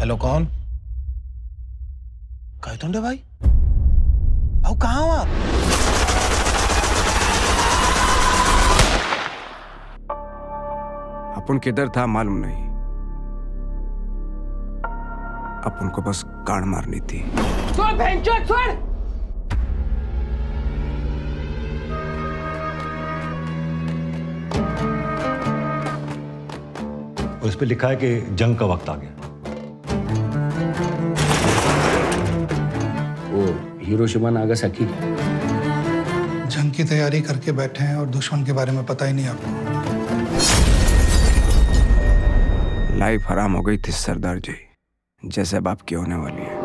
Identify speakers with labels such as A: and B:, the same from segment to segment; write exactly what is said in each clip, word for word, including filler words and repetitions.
A: Hello, कौन? कायतुंडे भाई, आओ कहाँ हो आप?
B: अपन किधर था मालूम नहीं, अपन को बस गाड़ मारनी थी।
C: छोड़ भेंचोद, छोड़!
D: और इस पे लिखा है कि जंग का वक्त आ गया।
E: वो हिरोशिमा नागासाकी
F: जंग की तैयारी करके बैठे हैं और दुश्मन के बारे में पता ही नहीं आपको।
B: लाइफ हराम हो गई थी सरदार जी, जैसे अब आपकी होने वाली है।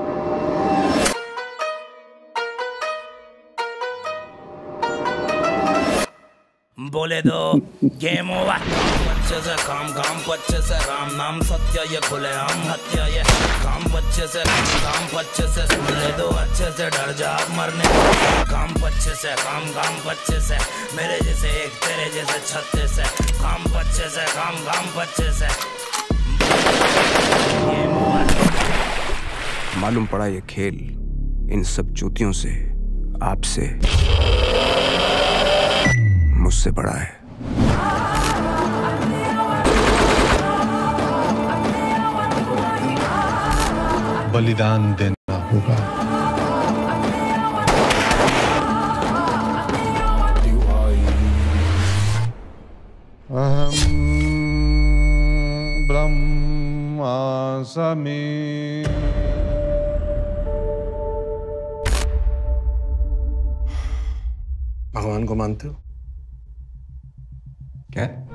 G: बोले दो गेम ओवर। बच्चे से काम काम बच्चे से राम नाम सत्य ये खुले आम हत्या ये काम बच्चे से काम बच्चे से सुन ले दो अच्छे से डर जा मरने काम बच्चे से काम काम बच्चे से मेरे जैसे एक तेरे जैसे छत्ते से काम बच्चे से काम काम बच्चे से गेम ओवर।
B: मालूम पड़ा ये खेल इन सब चूतियों से, आपसे, मुझसे बड़ा है।
A: बलिदान देना होगा। अहम ब्रह्मास्मि।
H: भगवान को मानते हो?
B: क्या?